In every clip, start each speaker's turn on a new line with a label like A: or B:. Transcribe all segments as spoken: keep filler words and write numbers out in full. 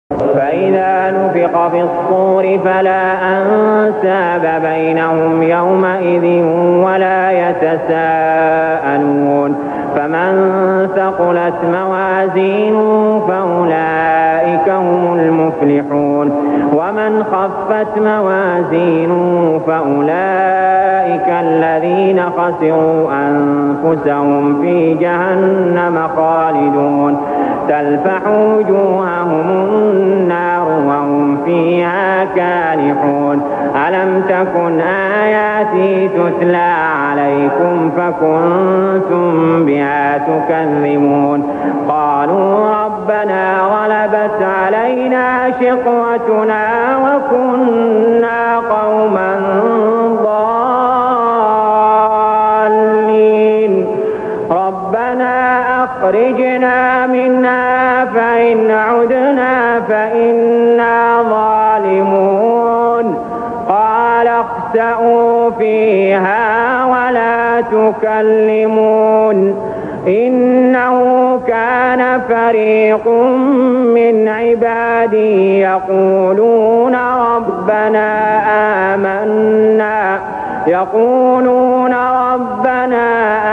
A: فإذا نفخ في الصور فلا أنساب بينهم يومئذ ولا يتساءلون فمن ثقلت موازينه فأولئك هم المفلحون ومن خفت موازينه فأولئك الذين خسروا أنفسهم في جهنم خالدون تلفح وجوههم النار وهم فيها كالحون ألم تكن آياتي تتلى عليكم فكنتم بها تكذبون قالوا ربنا غلبت علينا شقوتنا وكنا قوما ضالين ربنا أخرجنا منها فإن عدنا فإنا ظالمون قال اخسئوا فيها ولا تكلمون إنه كان فريق من عبادي يقولون ربنا آمنا يقولون ربنا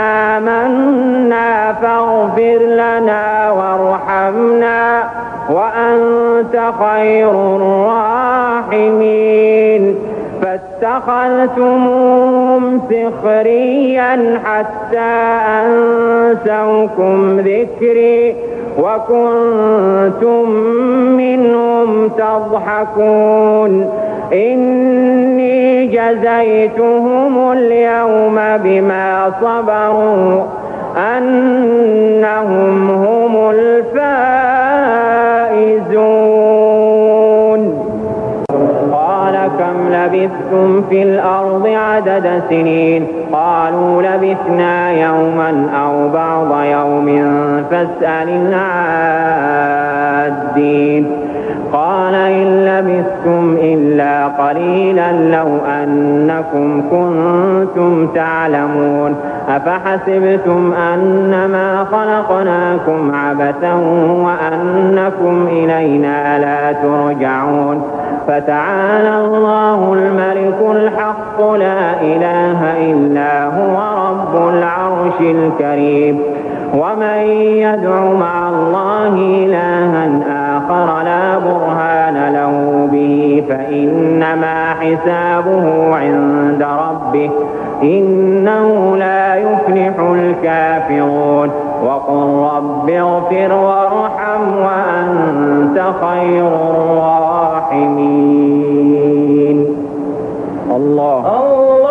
A: آمنا فاغفر لنا وارحمنا وأنت خير الراحمين فاتخذتموهم سخريا حتى أنسوكم ذكري وكنتم منهم تضحكون إني جزيتهم اليوم بما صبروا أنهم هم الفائزون قال كم لبثتم في الأرض عدد سنين قالوا لبثنا يوما أو بعض يوم فاسأل العادين قال إن لبثتم إلا قليلا لو أنكم كنتم تعلمون أفحسبتم أنما خلقناكم عبثا وأنكم إلينا لا ترجعون فتعالى الله الملك الحق لا إله إلا هو رب العرش الكريم ومن يدع مع الله إلها آخر لا برهان له به فإنما حسابه عند ربه إنه لا يفلح الكافرون وقل رب اغفر وارحم وأنت خير الراحمين الله